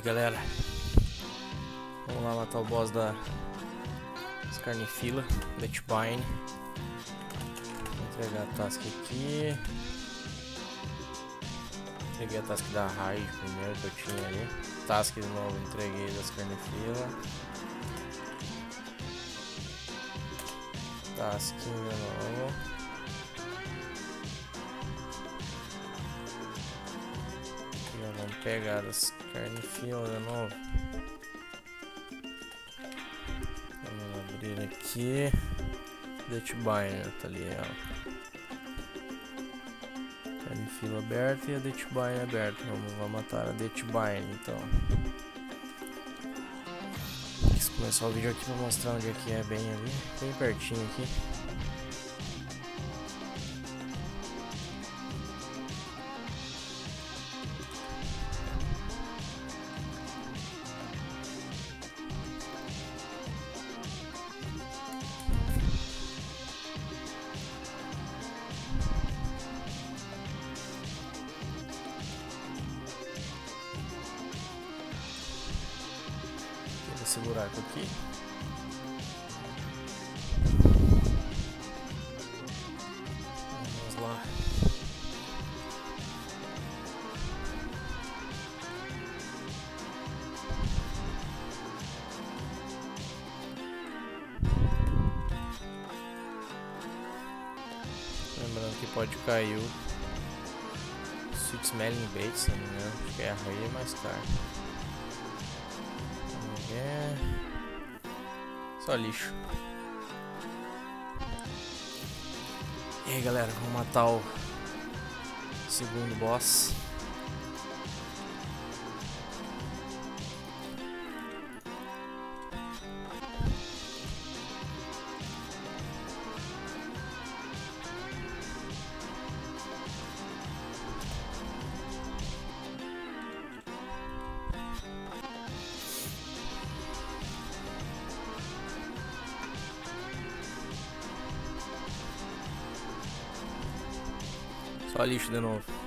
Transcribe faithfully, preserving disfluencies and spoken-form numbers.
Galera, vamos lá matar o boss da Scarnifila, Deathbind. Vou entregar a task aqui. Entreguei a task da Raid primeiro que eu tinha ali. Task de novo, entreguei da Scarnifila. Task de novo. Já vamos pegar as Scarnifila de novo. Vamos abrir aqui. Deathbind, tá ali ela. Scarnifila aberta e a Deathbind aberta. Vamos, vamos matar a Deathbind então. Quis começar o vídeo aqui pra mostrar onde é que é, bem ali, bem pertinho aqui. Esse buraco aqui. Vamos lá. Lembrando que pode cair o Sweet Smelling Bait, se não me engano, porque a raia é mais caro. É só lixo. E aí galera, vamos matar o segundo boss. Só lixo de novo.